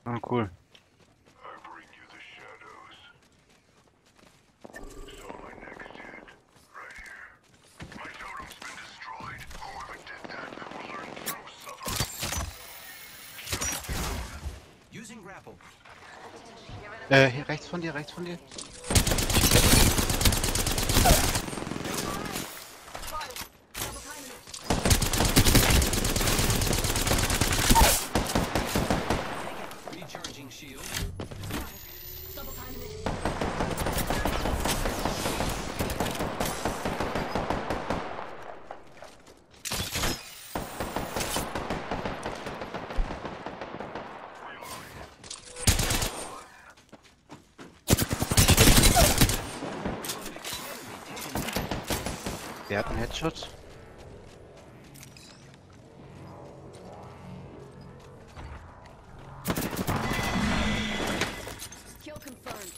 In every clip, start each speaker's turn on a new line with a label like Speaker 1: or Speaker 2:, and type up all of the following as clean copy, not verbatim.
Speaker 1: Ah, cool. Hier rechts von dir, rechts von dir. Der hat einen Headshot.
Speaker 2: Kill confirmed.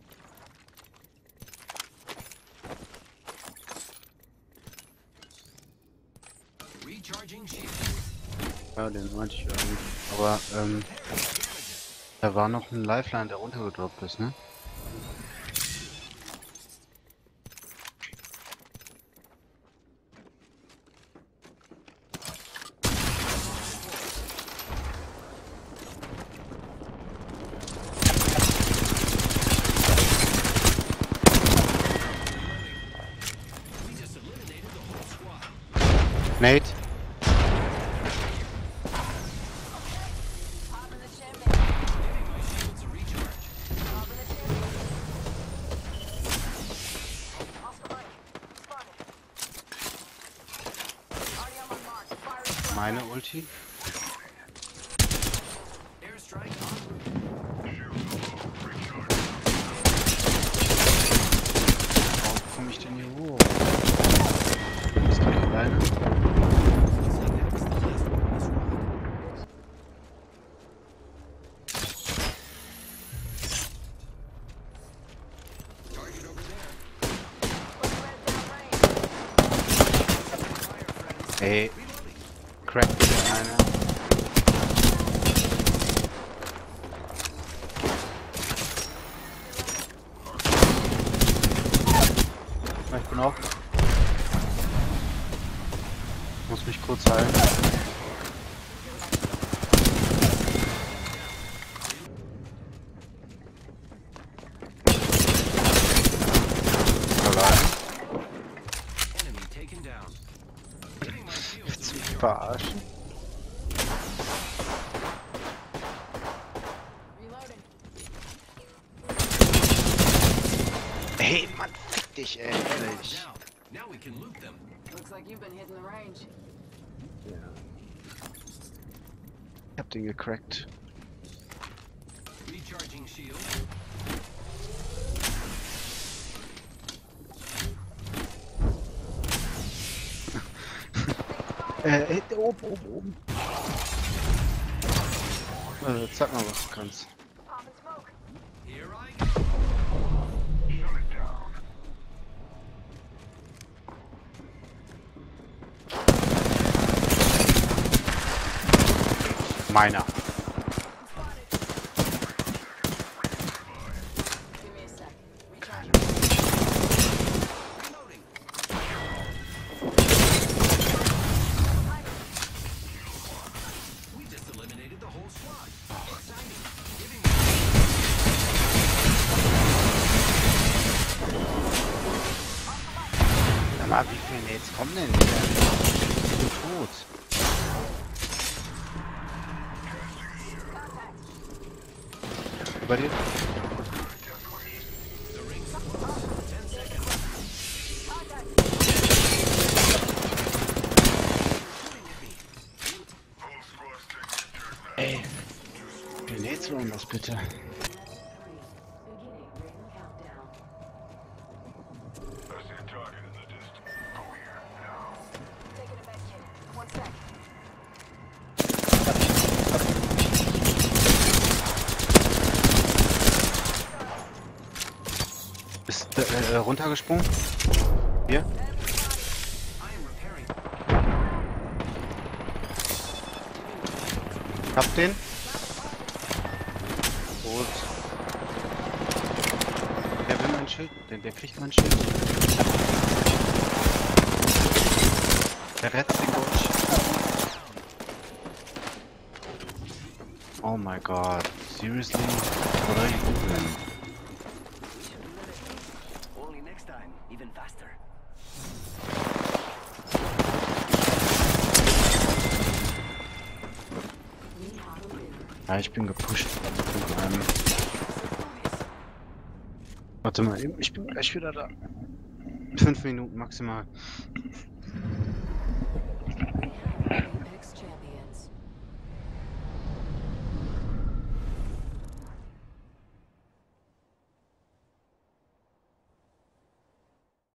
Speaker 1: Ja, den meinte ich eigentlich. Aber, da war noch ein Lifeline, der runtergedroppt ist, ne? Nate. Meine Ulti. Warum komme ich denn hier hoch? Ist gerade alleine. Ey, crack der eine. Ich bin auch. Muss mich kurz heilen. Willst du mich verarschen? Hey, Mann, fick dich, ey, ehrlich.
Speaker 2: Looks like you've been hitting the range.
Speaker 1: Ja. Ich hab den gecrackt. Oben. Sag mal, was du kannst. Meiner.
Speaker 2: Give me a sec. Recharge.
Speaker 1: Sag mal, wie viele Nades kommen denn hier? Ich bin tot. Über dir? Ey, wie Nades wollen das bitte? Ist runtergesprungen? Hier? Hab den. tot. Der will mein Schild, der kriegt mein Schild. Der rettet den Gold. Oh my god. Seriously? What are you doing?
Speaker 3: Only next time, even faster.
Speaker 1: Ja, ich bin gepusht. Warte mal, ich bin gleich wieder da. 5 Minuten maximal.